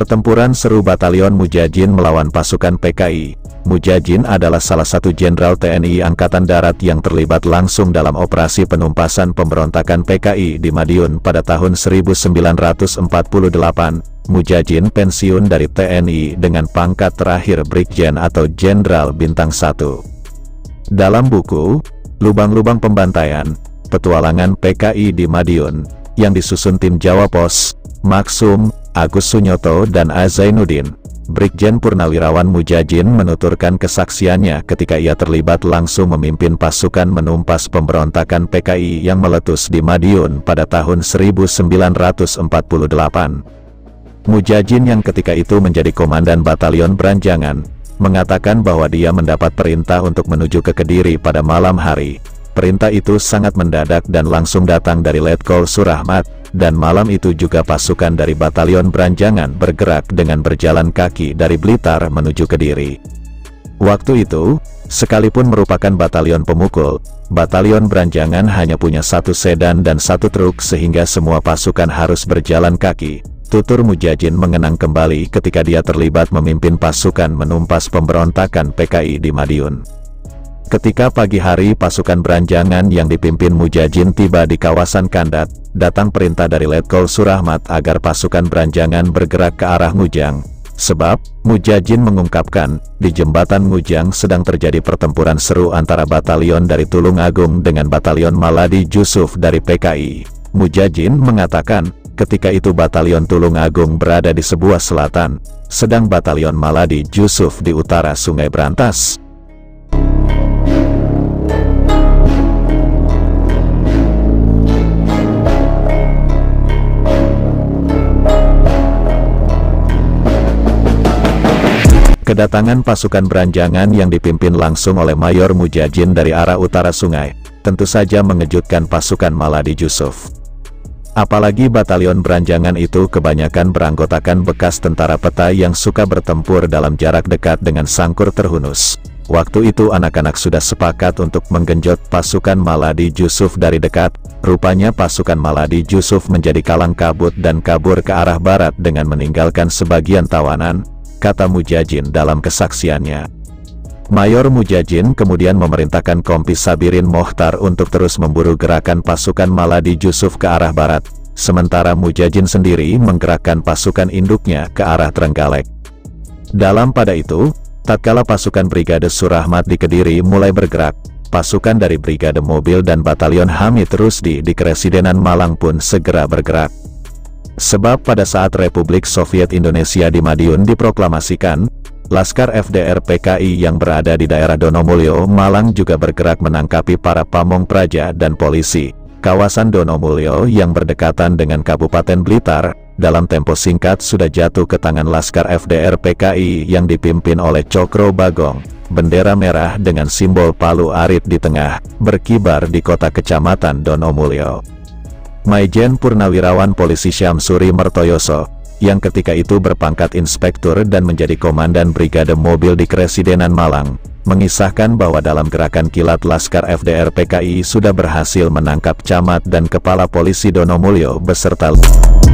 Pertempuran seru Batalion Mujahidin melawan pasukan PKI. Mujahidin adalah salah satu jenderal TNI Angkatan Darat yang terlibat langsung dalam operasi penumpasan pemberontakan PKI di Madiun pada tahun 1948. Mujahidin pensiun dari TNI dengan pangkat terakhir Brigjen atau Jenderal Bintang 1. Dalam buku, Lubang-Lubang Pembantaian, Petualangan PKI di Madiun, yang disusun tim Jawa Pos, Maksum, Agus Sunyoto dan A. Zainuddin, Brigjen Purnawirawan Mujahidin menuturkan kesaksiannya ketika ia terlibat langsung memimpin pasukan menumpas pemberontakan PKI yang meletus di Madiun pada tahun 1948. Mujahidin yang ketika itu menjadi komandan Batalion Branjangan, mengatakan bahwa dia mendapat perintah untuk menuju ke Kediri pada malam hari. Perintah itu sangat mendadak dan langsung datang dari Letkol Surahmat, dan malam itu juga pasukan dari Batalion Branjangan bergerak dengan berjalan kaki dari Blitar menuju Kediri. Waktu itu, sekalipun merupakan batalion pemukul, Batalion Branjangan hanya punya satu sedan dan satu truk sehingga semua pasukan harus berjalan kaki. Tutur Mujahidin mengenang kembali ketika dia terlibat memimpin pasukan menumpas pemberontakan PKI di Madiun. Ketika pagi hari pasukan Branjangan yang dipimpin Mujahidin tiba di kawasan Kandat, datang perintah dari Letkol Surahmat agar pasukan Branjangan bergerak ke arah Ngujang. Sebab, Mujahidin mengungkapkan, di jembatan Ngujang sedang terjadi pertempuran seru antara batalion dari Tulungagung dengan batalion Maladi Jusuf dari PKI. Mujahidin mengatakan, ketika itu batalion Tulungagung berada di sebuah selatan, sedang batalion Maladi Jusuf di utara Sungai Brantas. Kedatangan pasukan Branjangan yang dipimpin langsung oleh Mayor Mujahidin dari arah utara sungai, tentu saja mengejutkan pasukan Maladi Jusuf. Apalagi batalion Branjangan itu kebanyakan beranggotakan bekas tentara peta yang suka bertempur dalam jarak dekat dengan sangkur terhunus. Waktu itu anak-anak sudah sepakat untuk menggenjot pasukan Maladi Jusuf dari dekat. Rupanya pasukan Maladi Jusuf menjadi kalang kabut dan kabur ke arah barat dengan meninggalkan sebagian tawanan, kata Mujahidin dalam kesaksiannya. Mayor Mujahidin kemudian memerintahkan Kompis Sabirin Mohtar untuk terus memburu gerakan pasukan Maladi Jusuf ke arah barat, sementara Mujahidin sendiri menggerakkan pasukan induknya ke arah Trenggalek. Dalam pada itu, tatkala pasukan Brigade Surahmat di Kediri mulai bergerak, pasukan dari Brigade Mobil dan Batalion Hamid Rusdi di Keresidenan Malang pun segera bergerak. Sebab pada saat Republik Soviet Indonesia di Madiun diproklamasikan, Laskar FDR PKI yang berada di daerah Donomulyo, Malang juga bergerak menangkapi para pamong praja dan polisi. Kawasan Donomulyo yang berdekatan dengan Kabupaten Blitar, dalam tempo singkat sudah jatuh ke tangan Laskar FDR PKI yang dipimpin oleh Cokro Bagong. Bendera merah dengan simbol Palu Arit di tengah, berkibar di kota kecamatan Donomulyo. Maijen Purnawirawan Polisi Syamsuri Mertoyoso, yang ketika itu berpangkat inspektur dan menjadi komandan Brigade Mobil di Keresidenan Malang, mengisahkan bahwa dalam gerakan kilat Laskar FDR PKI sudah berhasil menangkap camat dan kepala polisi Donomulyo beserta